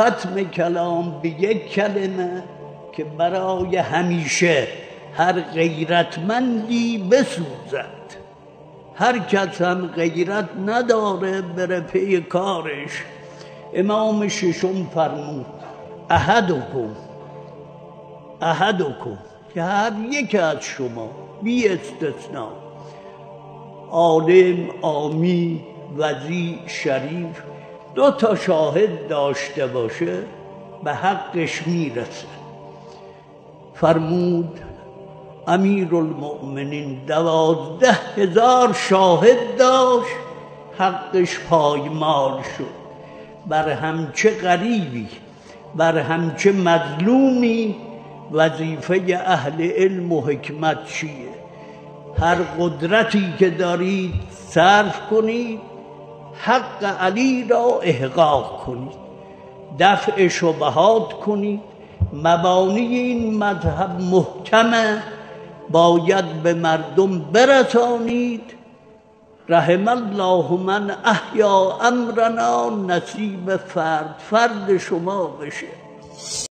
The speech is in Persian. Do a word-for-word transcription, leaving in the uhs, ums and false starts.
ختم کلام به یک کلمه که برای همیشه هر غیرتمندی بسوزد. هر کس هم غیرت نداره بره پی کارش. امام ششم فرمود احدکم احدکم که هر یک از شما بی استثناء، عالم، عامی، وضیع، شریف، دو تا شاهد داشته باشه به حقش میرسه. فرمود امیرالمؤمنین دوازده هزار شاهد داشت، حقش پایمال شد. بر همچه غریبی، بر همچه مظلومی وظیفه اهل علم و حکمت چیه؟ هر قدرتی که دارید صرف کنید، حق علی را احقاق کنید، دفع شبهات کنید. مبانی این مذهب محکمه، باید به مردم برسانید. رحم الله من احیا امرنا، نصیب فرد فرد شما بشه.